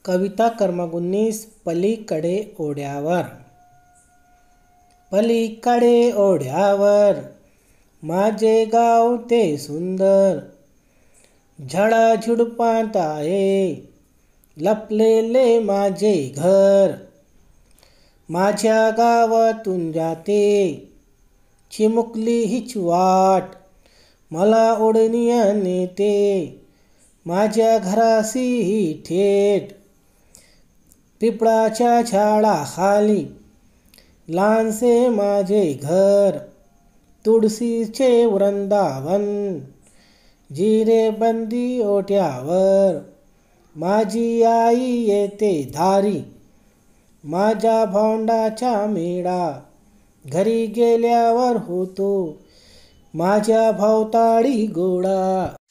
कविता क्रमांक 19 पलीकडे ओढ्यावर. पलीकडे ओढ्यावर माझे गाव ते सुंदर, झाडाझुडपांत आहे लपलेले माझे घर. माझ्या गावातून जाते चिमुकली हीच वाट, मला ओढणी नेते माझ्या घराशी थेट. पिपळाच्या झाडाखाली लहानसे माझे घर, तुळशीचे वृंदावन जिरेबंदी ओट्यावर. माझी आई येते दारी माझ्या भावंडाचा मेळा, घरी गेल्यावर होतो माझ्या भोवताली गोळा.